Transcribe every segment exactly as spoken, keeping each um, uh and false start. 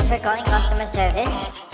you for calling customer service.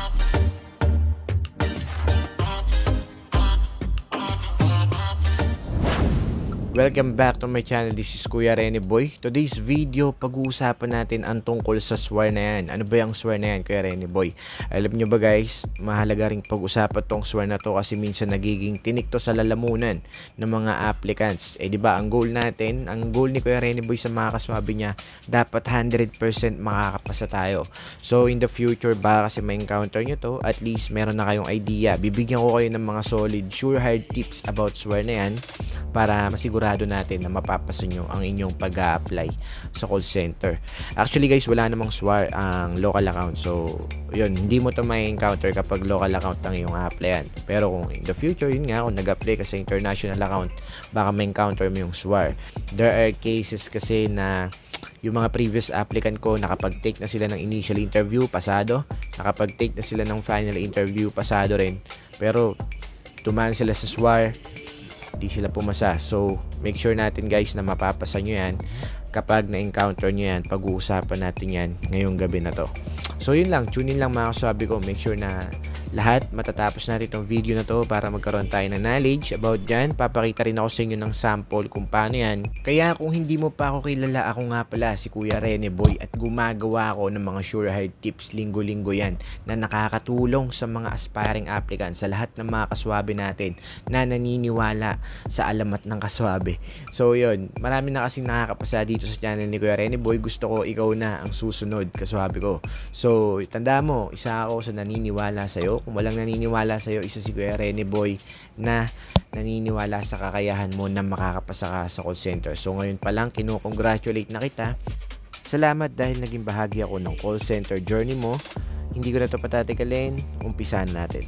Welcome back to my channel. This is Kuya Rene Boy. Today's video, pag-uusapan natin ang tungkol sa swear na yan. Ano ba yung swear na yan, Kuya Rene Boy? Alam nyo ba guys, mahalaga ring pag-usapan tong swear na to kasi minsan nagiging tinik to sa lalamunan ng mga applicants. Eh di ba ang goal natin, ang goal ni Kuya Rene Boy sa mga kaswabi niya, dapat one hundred percent makakapasa tayo. So in the future, baka kasi ma-encounter nyo to, at least meron na kayong idea. Bibigyan ko kayo ng mga solid, sure hard tips about swear na yan para masigurado natin na mapapasa nyo ang inyong pag-a-apply sa call center. Actually guys, wala namang swear ang local account. So, yun, hindi mo to may encounter kapag local account ang iyong applyan. Pero kung in the future, yun nga, kung nag-apply ka sa international account, baka may encounter mo yung swear. There are cases kasi na yung mga previous applicant ko, nakapag-take na sila ng initial interview, pasado. Nakapag-take na sila ng final interview, pasado rin. Pero, tumaan sila sa swear, di sila pumasa. So, make sure natin guys na mapapasa nyo yan. Kapag na-encounter nyo yan, pag-uusapan natin yan ngayong gabi na to. So, yun lang. Tune in lang mga kasabi ko. Make sure na lahat matatapos natin itong video na to para magkaroon tayo ng knowledge about dyan. Papakita rin ako sa inyo ng sample kung paano yan. Kaya kung hindi mo pa ako kilala, ako nga pala si Kuya Rene Boy at gumagawa ako ng mga sure hard tips linggo-linggo yan na nakakatulong sa mga aspiring applicants, sa lahat ng mga kaswabe natin na naniniwala sa alamat ng kaswabe. So yun, marami na kasing nakakapasa dito sa channel ni Kuya Rene Boy. Gusto ko ikaw na ang susunod kaswabe ko. So tanda mo, isa ako sa naniniwala sa'yo. Kung walang naniniwala sa'yo, isa si Kuya Rene Boy na naniniwala sa kakayahan mo na makakapasa ka sa call center. So ngayon pa lang, kino-congratulate na kita. Salamat dahil naging bahagi ako ng call center journey mo. Hindi ko na ito patatikalin, umpisahan natin.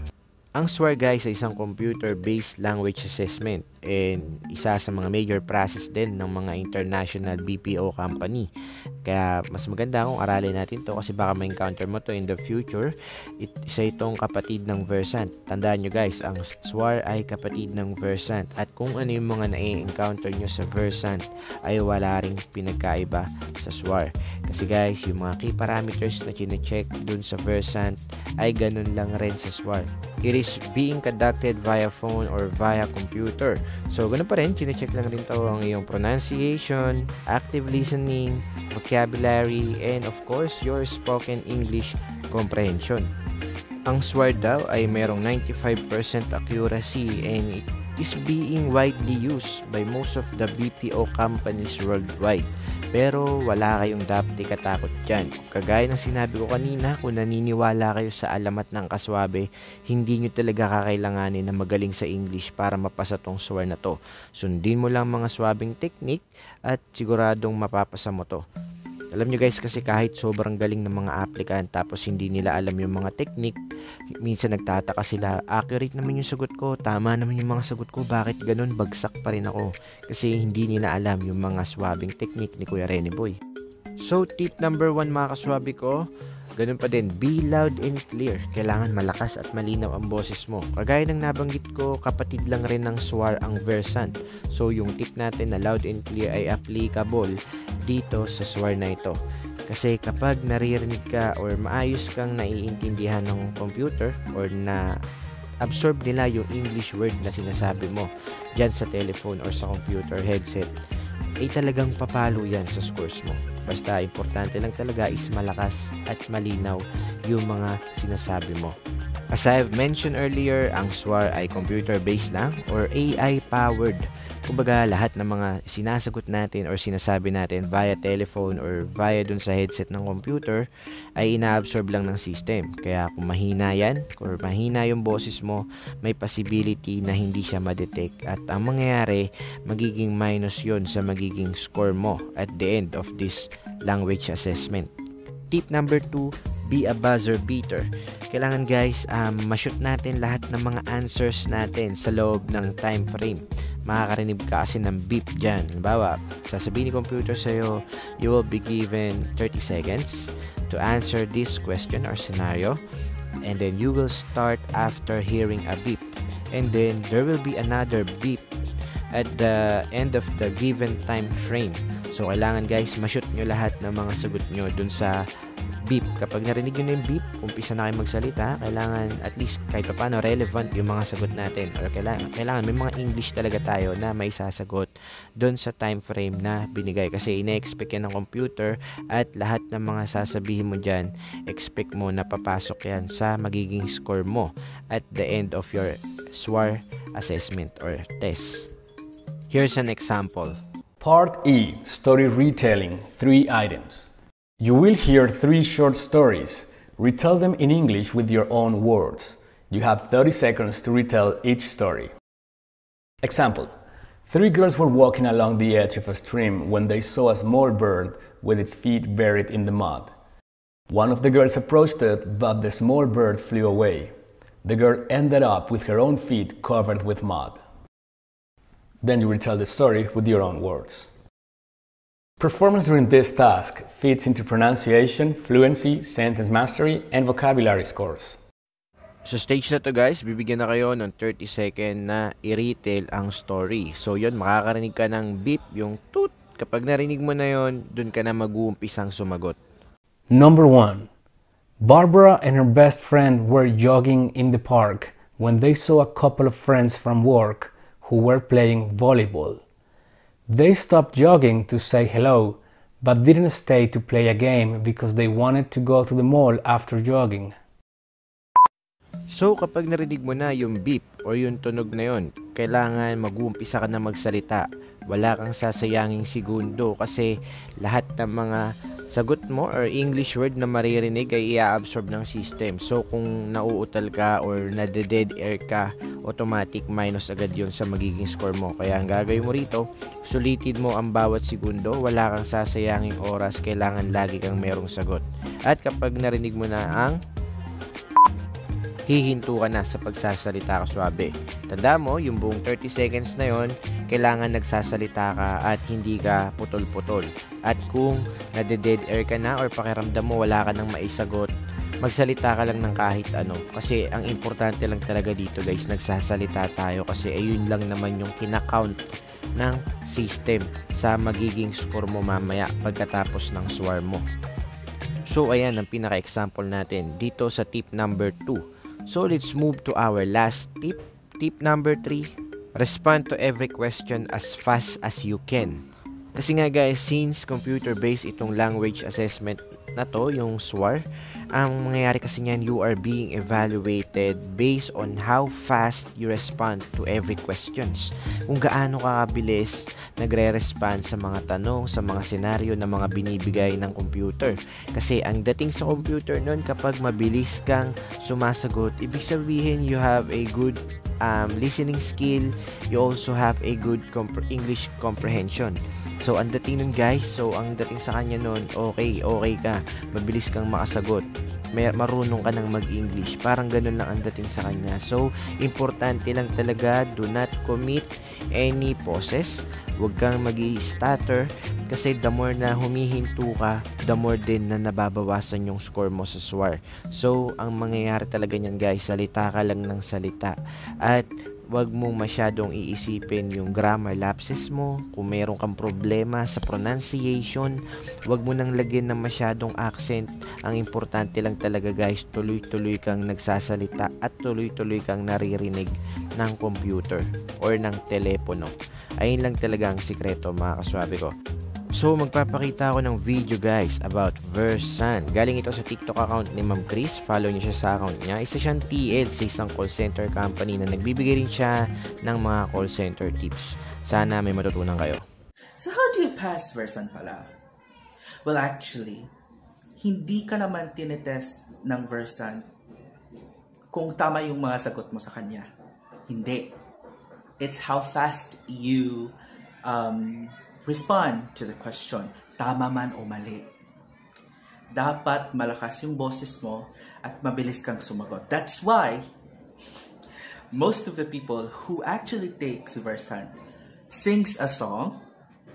Ang swear guys ay isang computer-based language assessment and isa sa mga major process din ng mga international B P O company. Kaya mas maganda kung aralin natin to kasi baka ma-encounter mo to in the future. It, isa itong kapatid ng Versant. Tandaan nyo guys, ang swear ay kapatid ng Versant. At kung ano yung mga na-encounter nyo sa Versant ay wala ring pinagkaiba sa swear. Kasi guys, yung mga key parameters na chine-check dun sa Versant ay ganun lang rin sa swear. It is being conducted via phone or via computer. So, ganun pa rin, chine-check lang rin to ang iyong pronunciation, active listening, vocabulary, and of course, your spoken English comprehension. Ang swear daw ay mayroong ninety-five percent accuracy and it is being widely used by most of the B P O companies worldwide. Pero wala kayong dapat ikatakot dyan. Kagaya ng sinabi ko kanina, kung naniniwala kayo sa alamat ng kaswabe, hindi nyo talaga kakailanganin na magaling sa English para mapasa tong swear na to. Sundin mo lang mga swabing technique at siguradong mapapasa mo to. Alam nyo guys, kasi kahit sobrang galing ng mga applicant tapos hindi nila alam yung mga technique, minsan nagtataka sila, accurate naman yung sagot ko, tama naman yung mga sagot ko, bakit ganun, bagsak pa rin ako. Kasi hindi nila alam yung mga swabing technique ni Kuya Rene Boy. So tip number one mga kaswabe ko, ganun pa din, be loud and clear. Kailangan malakas at malinaw ang boses mo. Kagaya ng nabanggit ko, kapatid lang rin ng swear ang Versant. So yung tip natin na loud and clear ay applicable dito sa swear na ito. Kasi kapag naririnig ka or maayos kang naiintindihan ng computer or na absorb nila yung English word na sinasabi mo dyan sa telephone or sa computer headset, ay talagang papalo yan sa scores mo. Basta importante lang talaga is malakas at malinaw yung mga sinasabi mo. As I've mentioned earlier, ang swear ay computer-based lang or A I-powered. Kumbaga, lahat ng mga sinasagot natin or sinasabi natin via telephone or via dun sa headset ng computer ay ina-absorb lang ng system. Kaya kung mahina yan or mahina yung boses mo, may possibility na hindi siya ma-detect. At ang mangyayari, magiging minus yon sa magiging score mo at the end of this language assessment. Tip number two, be a buzzer beater. Kailangan guys, um, ma-shoot natin lahat ng mga answers natin sa loob ng time frame. Makakarinig ka kasi ng beep dyan. Halimbawa, sasabihin ni computer sa'yo, you will be given thirty seconds to answer this question or scenario. And then you will start after hearing a beep. And then there will be another beep at the end of the given time frame. So, kailangan guys, ma-shoot nyo lahat ng mga sagot nyo dun sa beep. Kapag narinig nyo na yung beep, umpisa na kayo magsalita. Kailangan at least kahit paano relevant yung mga sagot natin. Or kailangan, kailangan may mga English talaga tayo na may sasagot doon sa time frame na binigay. Kasi ina-expect yan ng computer at lahat ng mga sasabihin mo dyan, expect mo na papasok yan sa magiging score mo at the end of your S W A R assessment or test. Here's an example. Part E, Story Retelling, three items. You will hear three short stories. Retell them in English with your own words. You have thirty seconds to retell each story. Example. Three girls were walking along the edge of a stream when they saw a small bird with its feet buried in the mud. One of the girls approached it, but the small bird flew away. The girl ended up with her own feet covered with mud. Then you retell the story with your own words. Performance during this task fits into pronunciation, fluency, sentence mastery, and vocabulary scores. Sa stage na to guys, bibigyan na kayo ng thirty second na i-retail ang story. So yun, makakarinig ka ng beep, yung toot. Kapag narinig mo na yun, dun ka na mag-uumpisang sumagot. Number one. Barbara and her best friend were jogging in the park when they saw a couple of friends from work who were playing volleyball. They stopped jogging to say hello, but didn't stay to play a game because they wanted to go to the mall after jogging. So, kapag narinig mo na yung beep or yung tunog na yun, kailangan mag-uumpisa ka na magsalita. Wala kang sasayanging segundo kasi lahat ng mga sagot mo or English word na maririnig ay i-absorb ng system. So, kung nauutal ka or nade-dead air ka, automatic minus agad yun sa magiging score mo. Kaya ang gagawin mo rito, sulitin mo ang bawat segundo, wala kang sasayanging oras, kailangan lagi kang merong sagot. At kapag narinig mo na ang hihinto ka na sa pagsasalita ka suabe. Tanda mo, yung buong thirty seconds na yon, kailangan nagsasalita ka at hindi ka putol-putol. At kung nade-dead air ka na or pakiramdam mo wala ka nang maisagot, magsalita ka lang ng kahit ano. Kasi ang importante lang talaga dito guys, nagsasalita tayo kasi ayun lang naman yung kinakount ng system sa magiging score mo mamaya pagkatapos ng S W A R mo. So ayan ang pinaka-example natin dito sa tip number two. So let's move to our last tip. Tip number three. Respond to every question as fast as you can. Kasi nga guys, since computer-based itong language assessment na to, yung S W A R, ang mangyayari kasi niyan, you are being evaluated based on how fast you respond to every questions. Kung gaano ka kabilis nagre-respond sa mga tanong, sa mga senaryo na mga binibigay ng computer. Kasi ang dating sa computer nun, kapag mabilis kang sumasagot, ibig sabihin you have a good um, listening skill, you also have a good comp- English comprehension. So, ang dating nun guys, so ang dating sa kanya nun, okay, okay ka, mabilis kang makasagot, may, marunong ka ng mag-English, parang ganun lang ang dating sa kanya. So, importante lang talaga, do not commit any pauses, huwag kang mag-i-stutter, kasi the more na humihinto ka, the more din na nababawasan yung score mo sa S W A R. So, ang mangyayari talaga niyan guys, salita ka lang ng salita, at wag mong masyadong iisipin yung grammar lapses mo. Kung meron kang problema sa pronunciation, wag mo nang lagyan ng masyadong accent. Ang importante lang talaga guys, tuloy-tuloy kang nagsasalita at tuloy-tuloy kang naririnig ng computer or ng telepono. Ayun lang talaga ang sikreto mga kaswabe ko. So, magpapakita ako ng video guys about Versan. Galing ito sa TikTok account ni Ma'am Chris. Follow niyo siya sa account niya. Isa siyang T L sa isang call center company na nagbibigay rin siya ng mga call center tips. Sana may matutunan kayo. So, how do you pass Versan pala? Well, actually, hindi ka naman tinetest ng Versan kung tama yung mga sagot mo sa kanya. Hindi. It's how fast you um, respond to the question, tama man o mali. Dapat malakas yung boses mo at mabilis kang sumagot. That's why most of the people who actually takes Versan sings a song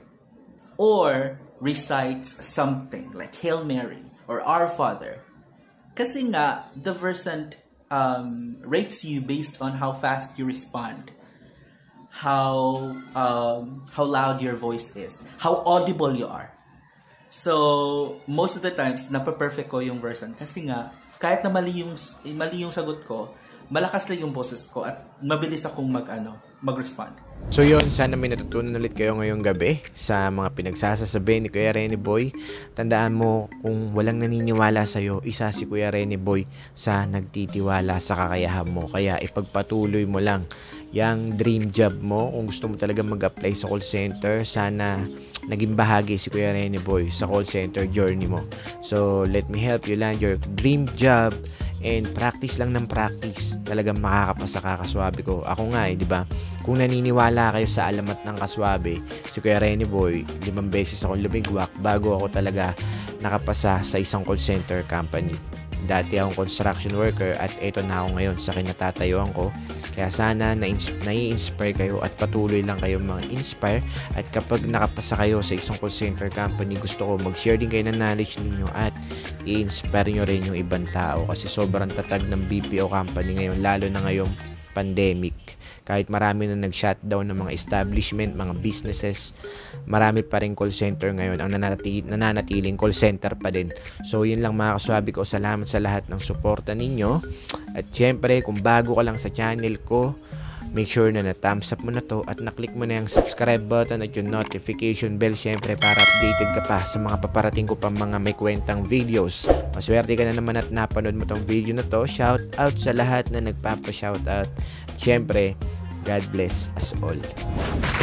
or recites something like Hail Mary or Our Father. Kasi nga, the Versan um, rates you based on how fast you respond. How um, how loud your voice is, how audible you are. So, most of the times, napaperfect ko yung version. Kasi nga, kahit na mali yung, mali yung sagot ko, malakas lang yung boses ko at mabilis akong mag, ano, mag-respond. So yun, sana may natutunan ulit kayo ngayong gabi sa mga pinagsasasabi ni Kuya Rene Boy. Tandaan mo, kung walang naniniwala sa'yo, isa si Kuya Rene Boy sa nagtitiwala sa kakayahan mo. Kaya ipagpatuloy mo lang yung dream job mo. Kung gusto mo talaga mag-apply sa call center, sana naging bahagi si Kuya Rene Boy sa call center journey mo. So let me help you land your dream job. And practice lang ng practice. Talagang makakapasa ka, Kaswabe ko. Ako nga eh, di ba? Kung naniniwala kayo sa alamat ng Kaswabe, si Kuya Rene Boy, limang beses akong lumigwak bago ako talaga nakapasa sa isang call center company. Dati akong construction worker at eto na ako ngayon sa kinatatayuan ko. Kaya sana nai-inspire kayo at patuloy lang kayo mga-inspire. At kapag nakapasa kayo sa isang call center company, gusto ko mag-share din kayo ng knowledge ninyo at i-inspire nyo rin yung ibang tao. Kasi sobrang tatag ng B P O company ngayon, lalo na ngayong pandemic. Kahit marami na nag-shutdown ng mga establishment, mga businesses, marami pa rin call center ngayon ang nananatiling, nananatiling call center pa din. So yun lang mga Kaswabe ko, salamat sa lahat ng suporta ninyo. At syempre, kung bago ka lang sa channel ko, make sure na na-thumbs up mo na to at na-click mo na yung subscribe button at yung notification bell syempre para updated ka pa sa mga paparating ko pang mga may kwentang videos. Maswerte ka na naman at napanood mo tong video na to. Shout out sa lahat na nagpapa-shout out. Syempre, God bless us all.